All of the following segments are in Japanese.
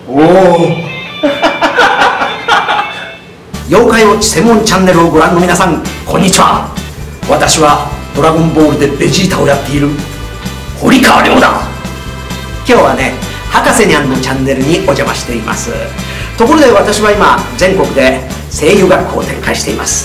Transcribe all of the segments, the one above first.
おお妖怪ウォッチ専門チャンネルをご覧の皆さん、こんにちは。私はドラゴンボールでベジータをやっている堀川亮だ。今日はね、博士にゃんのチャンネルにお邪魔しています。ところで私は今全国で声優学校を展開しています。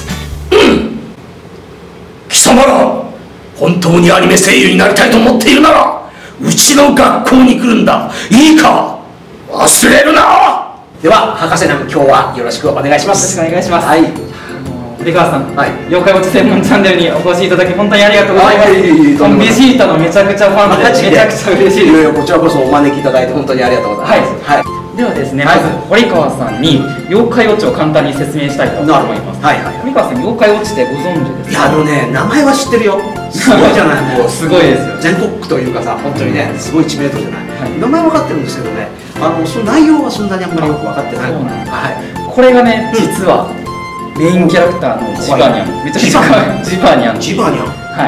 貴様ら本当にアニメ声優になりたいと思っているなら、うちの学校に来るんだ。いいか、忘れるな。では博士にゃん、今日はよろしくお願いします。 よろしくお願いします。 はい、 堀川さん、 はい、 妖怪ウォッチ専門チャンネルにお越しいただき本当にありがとうございます。ベジータのめちゃくちゃファンでめちゃくちゃ嬉しいです。 こちらこそお招きいただいて本当にありがとうございます。はい、 ではですね、まず堀川さんに妖怪ウォッチを簡単に説明したいと思います。堀川さん、妖怪ウォッチってご存知ですか？ いや、名前は知ってるよ。すごいじゃない。もうすごいですよ。全国区というかさ、本当にね、すごい知名度じゃない。名前分かってるんですけどね、その内容はそんなにあんまりよく分かってない。 これがね、実はメインキャラクターのジバニャン、めちゃくちゃジバニャン、 ジバニャン、 はい、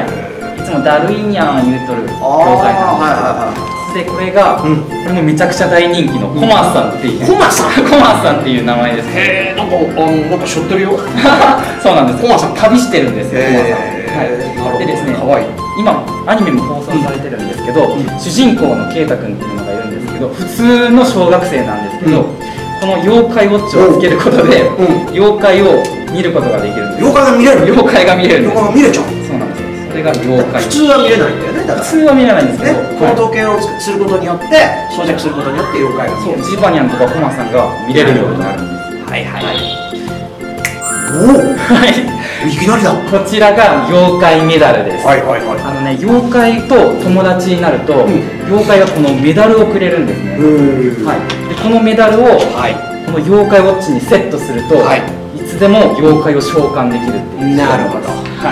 いつもだるいにゃん言うとる妖怪なんです。でこれが、これもめちゃくちゃ大人気のコマさんっていう、コマさんっていう名前です。 へえ、なんかしょってるよ。 そうなんです。 コマさん旅してるんですよ、コマさん。でですね、今アニメも放送されてるんですけど、主人公のケイタ君っていうのがいるんですけど、普通の小学生なんですけど、この妖怪ウォッチをつけることで妖怪を見ることができるんです。 妖怪が見れる。 妖怪が見れる。 妖怪が見れちゃう。 そうなんですよ。それが妖怪。 普通は見れないんだよね。だから普通は見れないんですけど、 この時計をすることによって、装着することによって妖怪が見れる。 ジバニャンとかコマさんが見れるようになるんです。はいはい。 おお。はい。いきなりだ。 こちらが妖怪メダルです。 はいはいはい。 妖怪と友達になると、妖怪がこのメダルをくれるんですね。はい。でこのメダルをこの妖怪ウォッチにセットすると、いつでも妖怪を召喚できるっていう。 なるほど。 はい。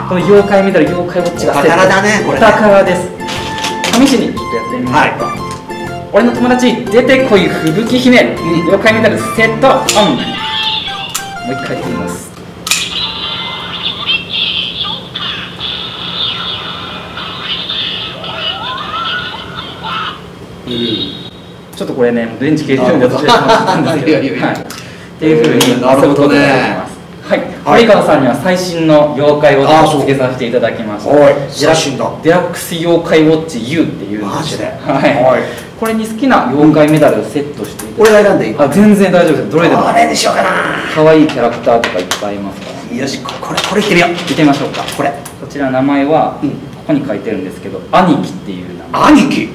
この妖怪メダル、妖怪ウォッチがセット。 お宝だね、これ。 お宝です。試しにちょっとやってみましょうか。俺の友達出てこい吹雪姫、妖怪メダルセットオン。もう一回やってみます。ちょっとこれね、電池切れてるんで私はんですけど、っていうふうに遊ぶことができます。はい、堀川さんには最新の妖怪ウォッチをつけさせていただきました。 最新だ。 デラックス妖怪ウォッチ U っていうんですけど、これに好きな妖怪メダルをセットしていただいて。 俺が選んでいい？ 全然大丈夫です。どれでも。 どれにしようかな。 可愛いキャラクターとかいっぱいいますから。 よし、これいってみよう。 いってみましょうか。こちら名前はここに書いてるんですけど、兄貴っていう名前。兄貴。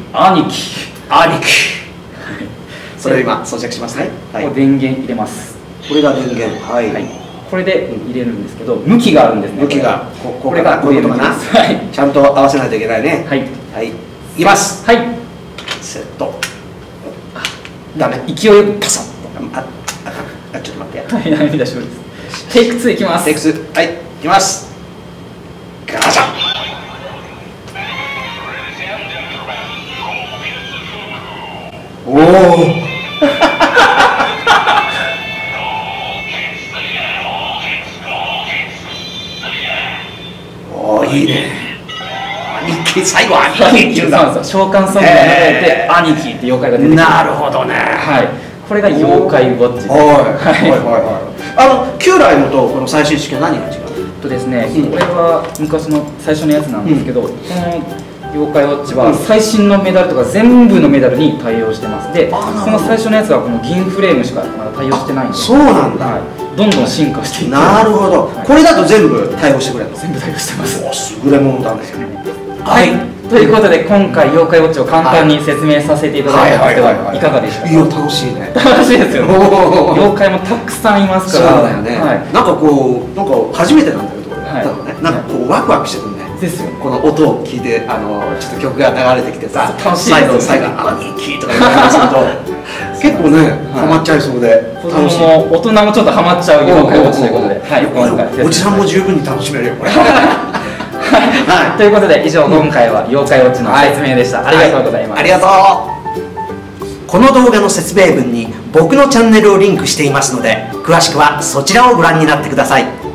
それ今装着しますね。 電源入れます。 これが電源。はい。 これで入れるんですけど、向きがあるんですね。 向きがこれがこういうことかな。 ちゃんと合わせないといけないね。はいはい。いきます。はい。セット。ダメ。 勢いよくパサッと。 ちょっと待って。 はい、涙しです。テイク2いきます。 テイク2。はい、いきます。ガチャ。おお。いいね。兄貴、最後兄貴って言うんだ。 召喚ソングが流れて兄貴って妖怪が出てくる。 なるほどね。はい。 これが妖怪ウォッチです。 旧来のとこの最新式は何が違う？ とですね、これは昔の最初のやつなんですけど、この妖怪ウォッチは最新のメダルとか全部のメダルに対応してます。で、この最初のやつはこの銀フレームしかまだ対応してないんで。 そうなんだ。 どんどん進化していって。 なるほど。これだと全部対応してくれるの？ 全部対応してます。 優れものなんですよね。 はい。ということで今回妖怪ウォッチを簡単に説明させていただいたんですけど、いかがでしたか？ いや、楽しいね。 楽しいですよ。妖怪もたくさんいますから。 そうだよね。なんか初めてなんだけど、なんかワクワクしてくるね。ですよ。この音を聞いて、ちょっと曲が流れてきてさ、最後兄貴とか言われると結構ね、ハマっちゃいそうで。 子供も大人もちょっとハマっちゃう妖怪ウォッチということで、 おじさんも十分に楽しめるよこれ。 ということで以上、今回は妖怪ウォッチの説明でした。ありがとうございます。 ありがとう。この動画の説明文に僕のチャンネルをリンクしていますので、詳しくはそちらをご覧になってください。